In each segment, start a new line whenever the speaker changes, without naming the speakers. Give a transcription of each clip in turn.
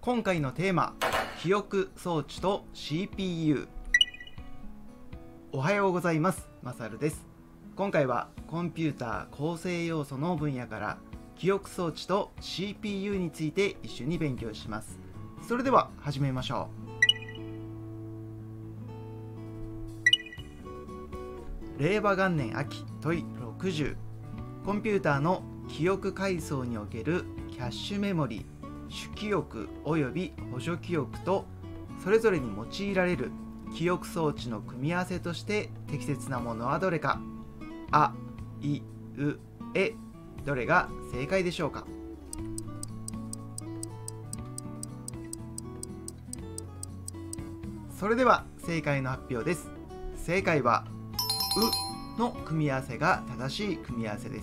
今回のテーマ、記憶装置と CPU。 おはようございます。まさるです。今回はコンピューター構成要素の分野から記憶装置と CPU について一緒に勉強します。それでは始めましょう。令和元年秋問い60、コンピューターの記憶階層におけるキャッシュメモリー、主記憶および補助記憶とそれぞれに用いられる記憶装置の組み合わせとして適切なものはどれか。あ、い、う、え、どれが正解でしょうか。それでは正解の発表です。正解はうの組み合わせが正しい組み合わせです。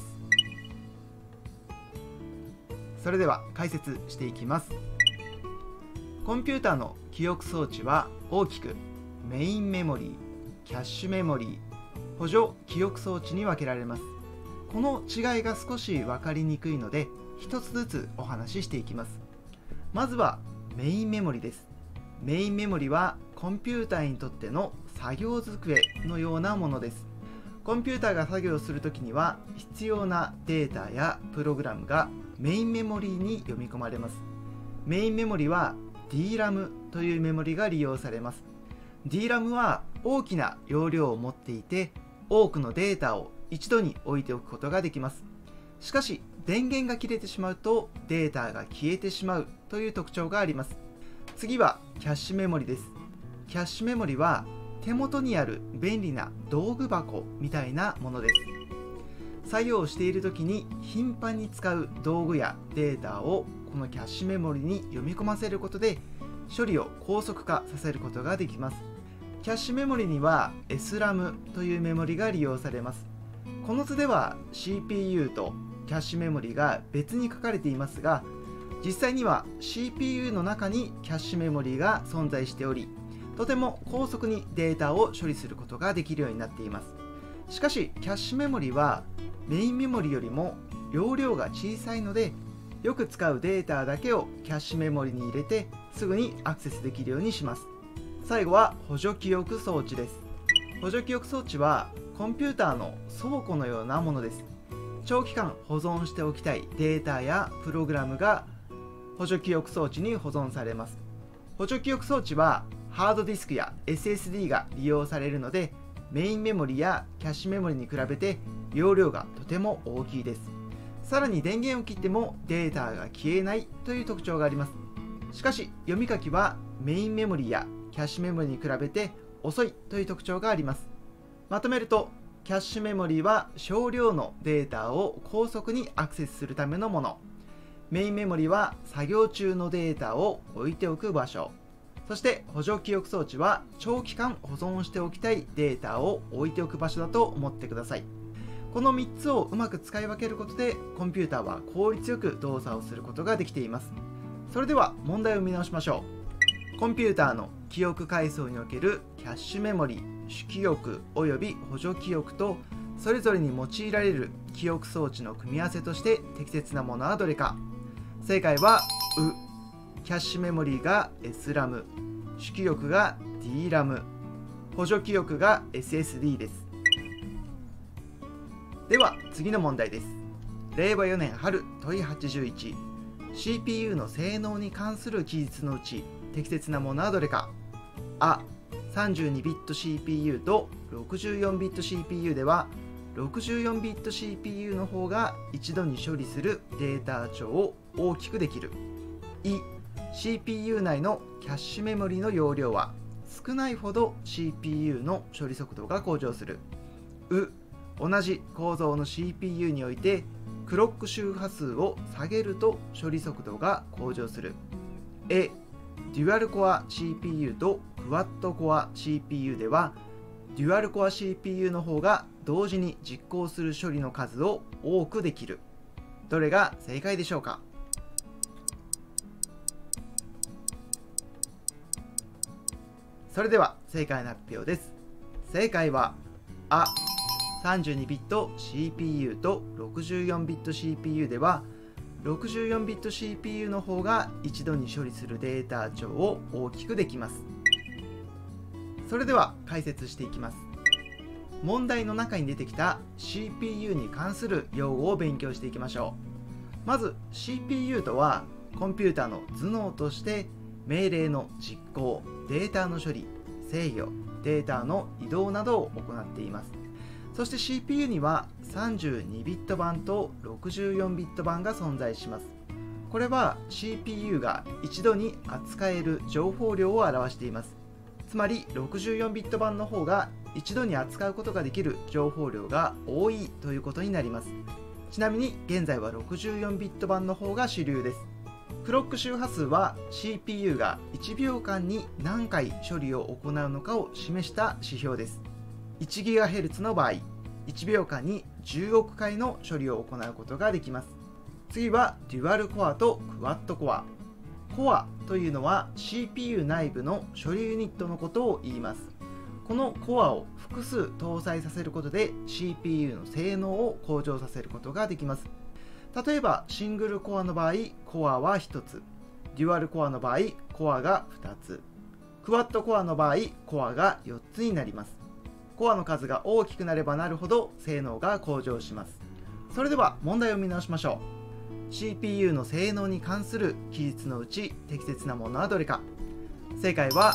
それでは解説していきます。コンピューターの記憶装置は大きくメインメモリー、キャッシュメモリー、補助記憶装置に分けられます。この違いが少し分かりにくいので一つずつお話ししていきます。まずはメインメモリです。メインメモリはコンピューターにとっての作業机のようなものです。コンピューターが作業するときには必要なデータやプログラムがメインメモリーに読み込まれます。メインメモリは DRAM というメモリが利用されます。DRAM は大きな容量を持っていて多くのデータを一度に置いておくことができます。しかし電源が切れてしまうとデータが消えてしまうという特徴があります。次はキャッシュメモリです。キャッシュメモリは手元にある便利な道具箱みたいなものです。作業をしている時に頻繁に使う道具やデータをこのキャッシュメモリに読み込ませることで処理を高速化させることができます。キャッシュメモリには SRAM というメモリが利用されます。この図では CPU とキャッシュメモリが別に書かれていますが、実際には CPU の中にキャッシュメモリが存在しており、とても高速にデータを処理することができるようになっています。しかしキャッシュメモリはメインメモリよりも容量が小さいので、よく使うデータだけをキャッシュメモリに入れてすぐにアクセスできるようにします。最後は補助記憶装置です。補助記憶装置はコンピューターの倉庫のようなものです。長期間保存しておきたいデータやプログラムが補助記憶装置に保存されます。補助記憶装置はハードディスクや SSD が利用されるので、メインメモリやキャッシュメモリに比べて容量がとても大きいです。さらに電源を切ってもデータが消えないという特徴があります。しかし読み書きはメインメモリやキャッシュメモリに比べて遅いという特徴があります。まとめると、キャッシュメモリは少量のデータを高速にアクセスするためのもの。メインメモリは作業中のデータを置いておく場所。そして補助記憶装置は長期間保存しておきたいデータを置いておく場所だと思ってください。この3つをうまく使い分けることでコンピューターは効率よく動作をすることができています。それでは問題を見直しましょう。コンピューターの記憶階層におけるキャッシュメモリ、主記憶および補助記憶とそれぞれに用いられる記憶装置の組み合わせとして適切なものはどれか。正解はう。キャッシュメモリーが SRAM、主記憶が DRAM、補助記憶が SSD です。では次の問題です。令和4年春問い81、 CPU の性能に関する記述のうち適切なものはどれか。あ、32ビット CPU と64ビット CPU では64ビット CPU の方が一度に処理するデータ帳を大きくできる。い、CPU 内のキャッシュメモリの容量は少ないほど CPU の処理速度が向上する。う、同じ構造の CPU においてクロック周波数を下げると処理速度が向上する。デュアルコア CPU とクワッドコア CPU ではデュアルコア CPU の方が同時に実行する処理の数を多くできる。どれが正解でしょうか。それでは正解の発表です。正解はあ、32ビット CPU と64ビット CPU では 64ビット CPU の方が一度に処理するデータ長を大きくできます。それでは解説していきます。問題の中に出てきた CPU に関する用語を勉強していきましょう。まず CPU とはコンピュータの頭脳として命令の実行、データの処理、制御、データの移動などを行っています。そして CPU には32ビット版と64ビット版が存在します。これは CPU が一度に扱える情報量を表しています。つまり64ビット版の方が一度に扱うことができる情報量が多いということになります。ちなみに現在は64ビット版の方が主流です。クロック周波数は CPU が1秒間に何回処理を行うのかを示した指標です。1GHz の場合、1秒間に10億回の処理を行うことができます。次はデュアルコアとクワッドコア。コアというのは CPU 内部の処理ユニットのことを言います。このコアを複数搭載させることで CPU の性能を向上させることができます。例えばシングルコアの場合、コアは1つ、デュアルコアの場合、コアが2つ、クワッドコアの場合、コアが4つになります。コアの数が大きくなればなるほど性能が向上します。それでは問題を見直しましょう。 CPU の性能に関する記述のうち適切なものはどれか。正解は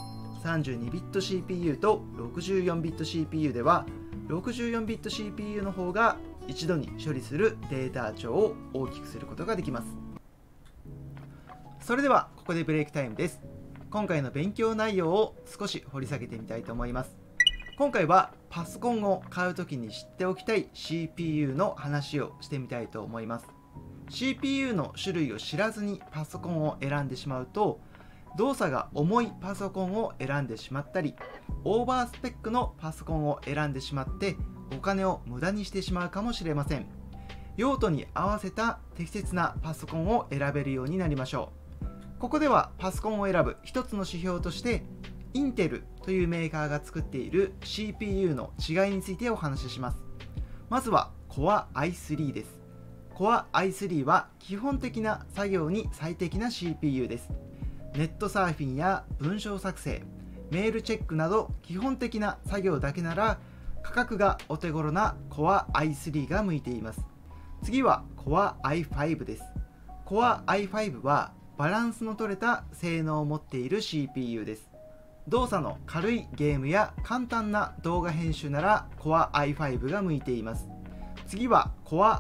32ビット CPU と64ビット CPU では64ビット CPU の方が一度に処理するデータ長を大きくすることができます。それではここでブレイクタイムです。今回の勉強内容を少し掘り下げてみたいと思います。今回はパソコンを買うときに知っておきたい CPU の話をしてみたいと思います。CPU の種類を知らずにパソコンを選んでしまうと、動作が重いパソコンを選んでしまったり、オーバースペックのパソコンを選んでしまってお金を無駄にしてしまうかもしれません。用途に合わせた適切なパソコンを選べるようになりましょう。ここではパソコンを選ぶ一つの指標としてインテルというメーカーが作っている CPU の違いについてお話しします。まずは Core i3 です。Core i3 は基本的な作業に最適な CPU です。ネットサーフィンや文章作成、メールチェックなど基本的な作業だけなら価格がお手頃な Core i3 が向いています。次は Core i5 です。Core i5 はバランスの取れた性能を持っている CPU です。動作の軽いゲームや簡単な動画編集なら Core i5 が向いています。次は Core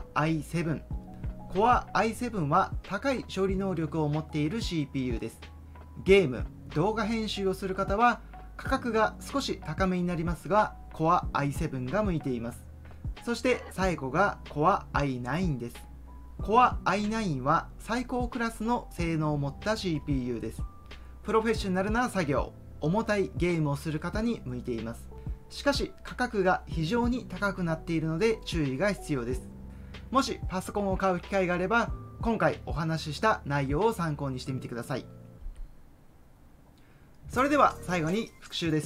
i7。Core i7 は高い処理能力を持っている CPU です。ゲーム、動画編集をする方は価格が少し高めになりますが Core i7 が向いています。そして最後が Core i9 です。Core i9 は最高クラスの性能を持った CPU です。プロフェッショナルな作業、重たいゲームをする方に向いています。しかし価格が非常に高くなっているので注意が必要です。もしパソコンを買う機会があれば今回お話しした内容を参考にしてみてください。それでは最後に復習です。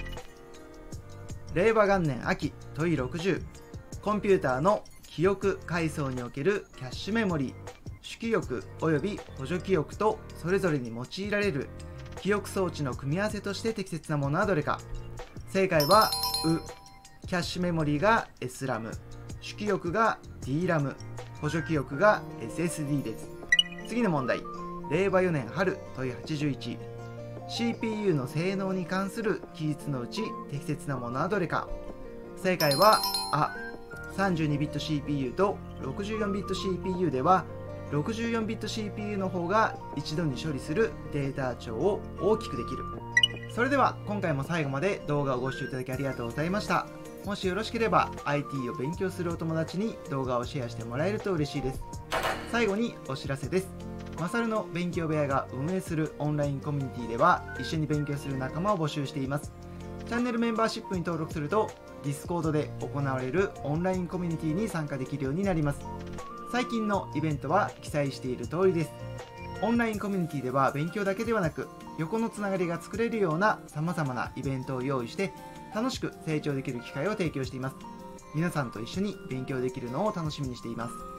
令和元年秋問い60、コンピューターの記憶階層におけるキャッシュメモリー、主記憶及び補助記憶とそれぞれに用いられる記憶装置の組み合わせとして適切なものはどれか。正解はキャッシュメモリーが SRAM、主記憶が DRAM、補助記憶が SSD です。次の問題、令和4年春問い81、CPU の性能に関する記述のうち適切なものはどれか。正解は32ビット CPU と64ビット CPU では64ビット CPU の方が一度に処理するデータ長を大きくできる。それでは今回も最後まで動画をご視聴いただきありがとうございました。もしよろしければ IT を勉強するお友達に動画をシェアしてもらえると嬉しいです。最後にお知らせです。マサルの勉強部屋が運営するオンラインコミュニティでは一緒に勉強する仲間を募集しています。チャンネルメンバーシップに登録すると Discord で行われるオンラインコミュニティに参加できるようになります。最近のイベントは記載している通りです。オンラインコミュニティでは勉強だけではなく横のつながりが作れるような様々なイベントを用意して楽しく成長できる機会を提供しています。皆さんと一緒に勉強できるのを楽しみにしています。